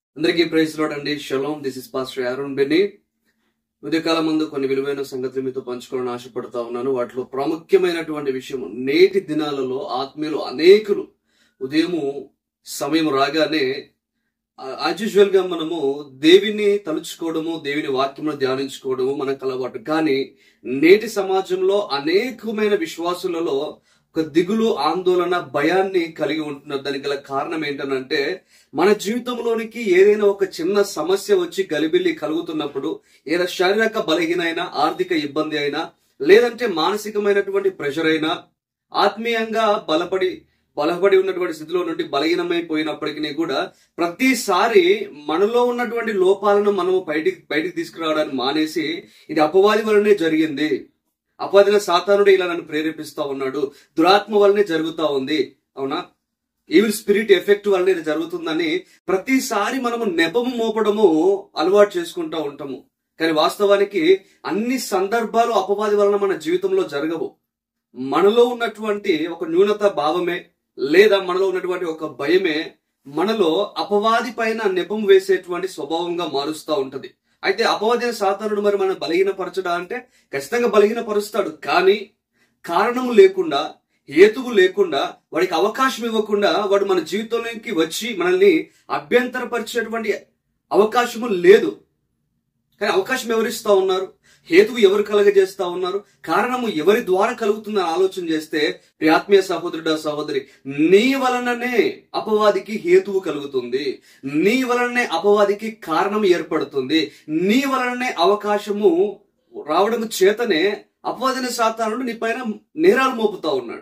అందరికీ praise Lord అండి. Shalom. This is pastor Aaron Benny. ఉదయకాలం ముందు కొన్ని విలువైన సంగతులు మీతో పంచుకోవాలని ఆశపడతా ఉన్నాను. వాటిలో ప్రాముఖ్యమైనటువంటి విషయం, నేటి దినాలలో ఆత్మీయులు అనేకులు ఉదయము సమయం రాగానే యాజ్ యూజువల్ గా మనము దేవుని తలుచుకోవడము, దేవుని వాక్యమును ధ్యానించుకోవడము మనకు అలవాటు. కానీ నేటి సమాజంలో అనేకమైన విశ్వాసులలో ఒక దిగులు, ఆందోళన, భయాన్ని కలిగి ఉంటున్నారు. దానికి గల కారణం ఏంటనంటే, మన జీవితంలోనికి ఏదైనా ఒక చిన్న సమస్య వచ్చి గలిబిల్లి కలుగుతున్నప్పుడు, ఏదైనా శారీరక బలహీన అయినా, ఆర్థిక ఇబ్బంది అయినా, లేదంటే మానసికమైనటువంటి ప్రెషర్ అయినా, ఆత్మీయంగా బలపడి ఉన్నటువంటి స్థితిలో నుండి బలహీనమైపోయినప్పటికీ కూడా ప్రతిసారి మనలో ఉన్నటువంటి లోపాలను మనము బయటికి తీసుకురావడానికి మానేసి, ఇది అపవాది వలనే జరిగింది, అపవాదిన సాతానుడు ఇలా నన్ను ప్రేరేపిస్తా ఉన్నాడు, దురాత్మ వల్లనే జరుగుతా ఉంది, అవునా, ఈవిల్ స్పిరిట్ ఎఫెక్ట్ వల్లనే ఇది జరుగుతుందని ప్రతిసారి మనము నెపము మోపడము అలవాటు చేసుకుంటా ఉంటాము. కానీ వాస్తవానికి అన్ని సందర్భాలు అపవాది వలన మన జీవితంలో జరగవు. మనలో ఉన్నటువంటి ఒక న్యూనత భావమే, లేదా మనలో ఉన్నటువంటి ఒక భయమే మనలో అపవాది పైన నెపం వేసేటువంటి స్వభావంగా మారుస్తూ ఉంటది. అయితే అపవాది సాతానుడు మరి మనం బలహీనపరచడా అంటే ఖచ్చితంగా బలహీనపరుస్తాడు. కానీ కారణము లేకుండా, హేతువు లేకుండా, వాడికి అవకాశం ఇవ్వకుండా వాడు మన జీవితంలోకి వచ్చి మనల్ని అభ్యంతరపరిచేటువంటి అవకాశము లేదు. కానీ అవకాశం ఎవరిస్తా ఉన్నారు? హేతువు ఎవరు కలగజేస్తా ఉన్నారు? కారణము ఎవరి ద్వారా కలుగుతుందని ఆలోచన చేస్తే, ఆత్మీయ సహోదరుడా, సహోదరి, నీ వలననే అపవాదికి హేతువు కలుగుతుంది, నీ వలననే అపవాదికి కారణం ఏర్పడుతుంది, నీ వలననే అవకాశము రావడం చేతనే అపవాదిని సాతానుడు నీ పైన నేరాలు మోపుతా ఉన్నాడు,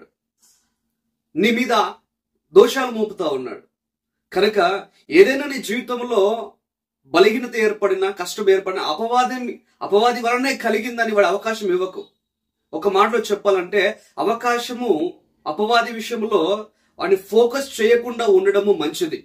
నీ మీద దోషాలు మోపుతా ఉన్నాడు. కనుక ఏదైనా నీ జీవితంలో బలహీనత ఏర్పడినా, కష్టం ఏర్పడినా అపవాది వలనే కలిగిందని వాడు అవకాశం ఇవ్వకు. ఒక మాటలో చెప్పాలంటే, అవకాశము అపవాది విషయంలో వాడిని ఫోకస్ చేయకుండా ఉండడము మంచిది.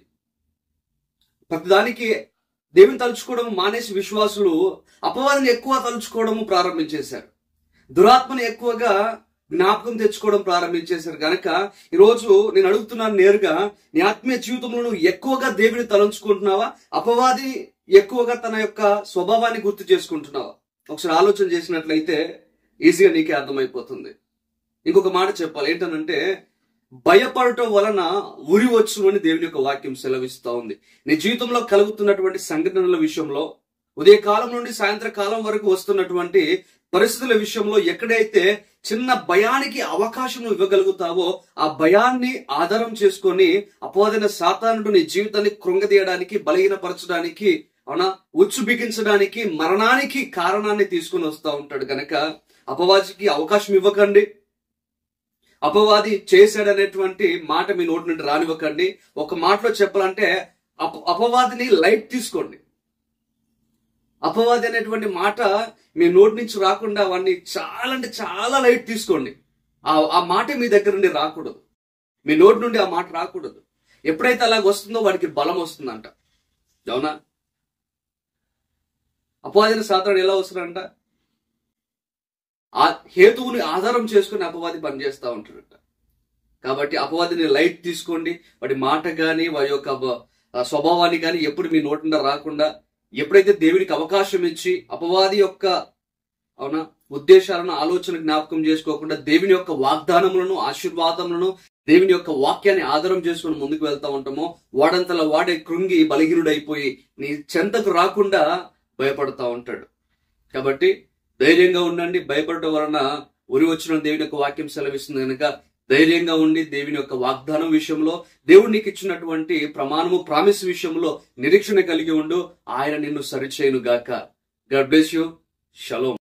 ప్రతిదానికి దేవుని తలుచుకోవడం మానేసి విశ్వాసులు అపవాదిని ఎక్కువ తలుచుకోవడము ప్రారంభించేశారు, దురాత్మని ఎక్కువగా జ్ఞాపకం తెచ్చుకోవడం ప్రారంభించేశారు. కనుక ఈరోజు నేను అడుగుతున్నాను నేరుగా, నీ ఆత్మీయ జీవితంలో నువ్వు ఎక్కువగా దేవుని తలంచుకుంటున్నావా, అపవాది ఎక్కువగా తన యొక్క స్వభావాన్ని గుర్తు చేసుకుంటున్నావా? ఒకసారి ఆలోచన చేసినట్లయితే ఈజీగా నీకే అర్థమైపోతుంది. ఇంకొక మాట చెప్పాలి, ఏంటనంటే, భయపడటం వలన ఉరి వచ్చును అని దేవుని యొక్క వాక్యం సెలవిస్తా ఉంది. నీ జీవితంలో కలుగుతున్నటువంటి సంఘటనల విషయంలో, ఉదయకాలం నుండి సాయంత్రకాలం వరకు వస్తున్నటువంటి పరిస్థితుల విషయంలో ఎక్కడైతే చిన్న భయానికి అవకాశం ఇవ్వగలుగుతావో, ఆ భయాన్ని ఆధారం చేసుకొని అపవాదైన సాతానుడు నీ జీవితాన్ని కృంగదీయడానికి, బలహీనపరచడానికి, అవునా, ఉచ్చు బిగించడానికి, మరణానికి కారణాన్ని తీసుకుని వస్తూ ఉంటాడు. కనుక అపవాదికి అవకాశం ఇవ్వకండి. అపవాది చేశాడనేటువంటి మాట మీ నోటి నుండి రానివ్వకండి. ఒక మాటలో చెప్పాలంటే, అపవాదిని లైట్ తీసుకోండి. అపవాది అనేటువంటి మాట మీ నోటి నుంచి రాకుండా వాడిని చాలా అంటే చాలా లైట్ తీసుకోండి. ఆ మాట మీ దగ్గర నుండి రాకూడదు, మీ నోటి నుండి ఆ మాట రాకూడదు. ఎప్పుడైతే అలాగ వస్తుందో వాడికి బలం వస్తుందంట, అవునా. అపవాదిని సాతానుడు ఎలా వస్తున్నాడంట? ఆ హేతువుని ఆధారం చేసుకుని అపవాది పనిచేస్తూ ఉంటాడంట. కాబట్టి అపవాదిని లైట్ తీసుకోండి. వాడి మాట కానీ, వాడి యొక్క స్వభావాన్ని కానీ ఎప్పుడు మీ నోటి నుండి రాకుండా, ఎప్పుడైతే దేవునికి అవకాశం ఇచ్చి అపవాది యొక్క, అవునా, ఉద్దేశాలను, ఆలోచన జ్ఞాపకం చేసుకోకుండా దేవుని యొక్క వాగ్దానములను, ఆశీర్వాదములను, దేవుని యొక్క వాక్యాన్ని ఆధారం చేసుకుని ముందుకు వెళ్తా ఉంటామో, వాడంతలా వాడే కృంగి బలహీనుడైపోయి నీ చెంతకు రాకుండా భయపడతా ఉంటాడు. కాబట్టి ధైర్యంగా ఉండండి. భయపడటం వలన ఉరి వచ్చిన దేవుని యొక్క వాక్యం సెలవిస్తుంది. కనుక ధైర్యంగా ఉండి దేవుని యొక్క వాగ్దానం విషయంలో, దేవుడు నీకు ఇచ్చినటువంటి ప్రమాణము, ప్రామిస్ విషయంలో నిరీక్షణ కలిగి ఉండు. ఆయన నిన్ను సరిచేయును గాక. God bless you. షలోమ్.